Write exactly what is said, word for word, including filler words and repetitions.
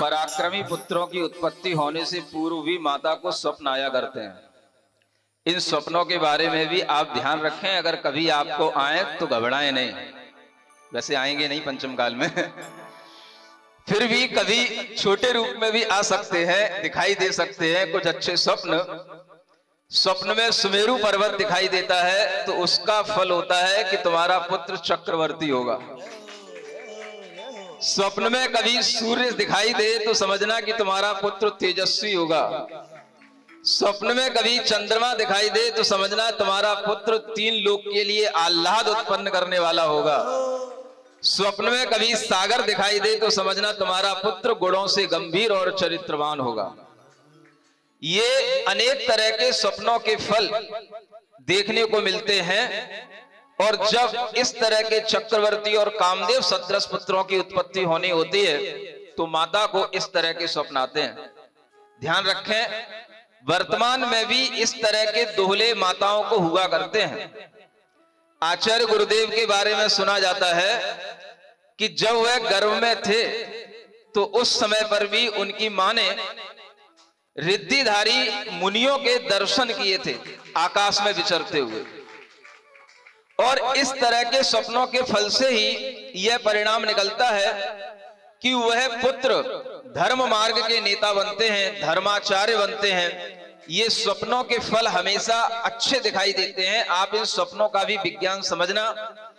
पराक्रमी पुत्रों की उत्पत्ति होने से पूर्व भी माता को स्वप्न आया करते हैं। इन स्वप्नों के बारे में भी आप ध्यान रखें, अगर कभी आपको आए तो घबराएं नहीं। वैसे आएंगे नहीं पंचम काल में फिर भी कभी छोटे रूप में भी आ सकते हैं, दिखाई दे सकते हैं कुछ अच्छे स्वप्न। स्वप्न में सुमेरु पर्वत दिखाई देता है तो उसका फल होता है कि तुम्हारा पुत्र चक्रवर्ती होगा। स्वप्न में कभी सूर्य दिखाई दे तो समझना कि तुम्हारा पुत्र तेजस्वी होगा। स्वप्न में कभी चंद्रमा दिखाई दे तो समझना तुम्हारा पुत्र तीन लोक के लिए आह्लाद उत्पन्न करने वाला होगा। स्वप्न में कभी सागर दिखाई दे तो समझना तुम्हारा पुत्र गुणों से गंभीर और चरित्रवान होगा। ये अनेक तरह के स्वप्नों के फल देखने को मिलते हैं, और जब इस तरह के चक्रवर्ती और कामदेव सदृश पुत्रों की उत्पत्ति होनी होती है तो माता को इस तरह के स्वप्न आते हैं। ध्यान रखें, वर्तमान में भी इस तरह के दोहले माताओं को हुआ करते हैं। आचार्य गुरुदेव के बारे में सुना जाता है कि जब वह गर्भ में थे तो उस समय पर भी उनकी मां ने रिद्धिधारी मुनियों के दर्शन किए थे आकाश में विचरते हुए, और इस तरह के स्वप्नों के फल से ही यह परिणाम निकलता है कि वह पुत्र धर्म मार्ग के नेता बनते हैं, धर्माचार्य बनते हैं। ये स्वप्नों के फल हमेशा अच्छे दिखाई देते हैं। आप इन स्वप्नों का भी विज्ञान समझना,